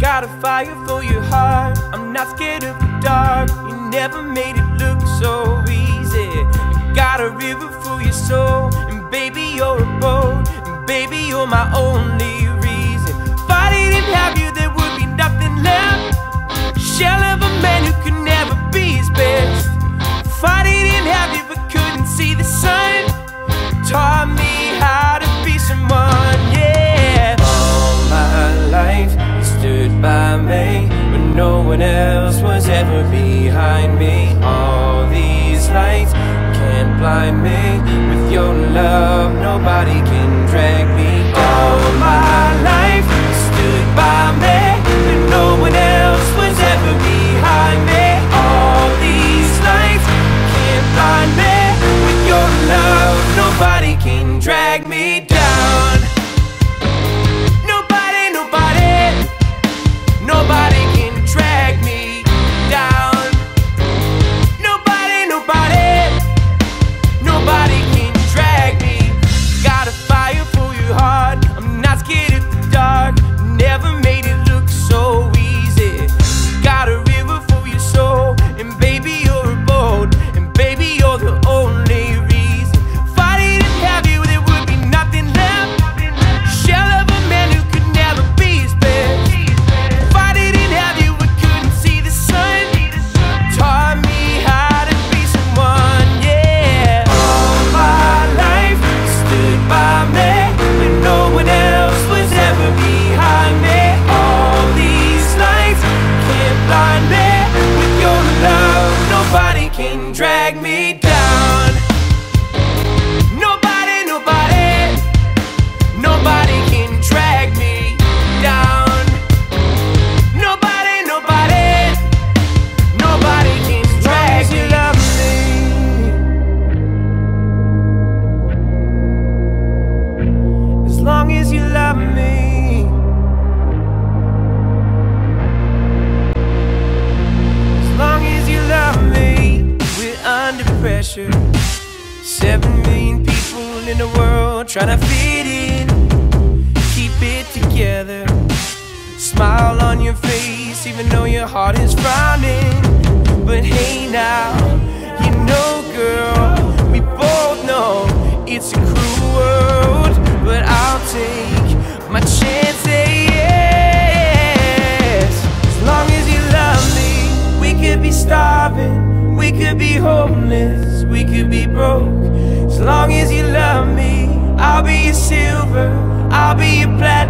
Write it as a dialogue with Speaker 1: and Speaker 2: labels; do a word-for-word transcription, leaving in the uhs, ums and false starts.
Speaker 1: got a fire for your heart. I'm not scared of the dark. You never made it look so easy. You got a river for your soul, and baby you're a boat, and baby you're my only reason. If I didn't have you, there would be nothing left. Shell of a man who could never be his best. If I didn't have you but couldn't see the sun, taught me how to be someone, yeah. All my life you stood by me when no one else was ever behind me. All these lights can't blind me. With your love nobody can drag me down. All my life you stood by me when no one else was ever behind me. All these lights can't blind me. With your love nobody can drag me down. Nobody, nobody, nobody can drag me down. Nobody, nobody, nobody can drag me. Got a fire for your heart. I'm not scared of the dark. Never made it look so easy. Got a river for your soul, and baby you're a boat, and baby you're the only reason. If I didn't have you, there would be nothing left. Shell of a man who could never be his best. If I didn't have you, I couldn't see the sun. Taught me how to be someone, yeah. All my life you stood by me when no one else was ever behind me. All these lights can't blind me. With your love nobody can drag me down. Nobody, nobody, nobody can drag me down. Nobody, nobody, nobody can drag me down. As long as you love me, as long as you love me. We're under pressure. Seven million people in the world trying to fit in. Keep it together. Smile on your face even though your heart is frowning. But hey now, you know girl, we both know it's a cruel world. But I'll take my chances, yes. As long as you love me, we could be starving, we could be homeless, we could be broke. As long as you love me, I'll be your silver, I'll be your platinum.